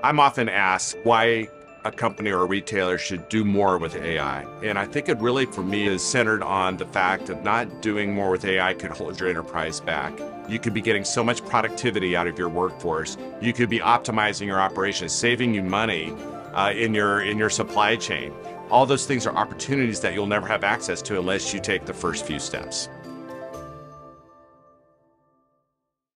I'm often asked why a company or a retailer should do more with AI. And I think it really, for me, is centered on the fact of not doing more with AI could hold your enterprise back. You could be getting so much productivity out of your workforce. You could be optimizing your operations, saving you money in your supply chain. All those things are opportunities that you'll never have access to unless you take the first few steps.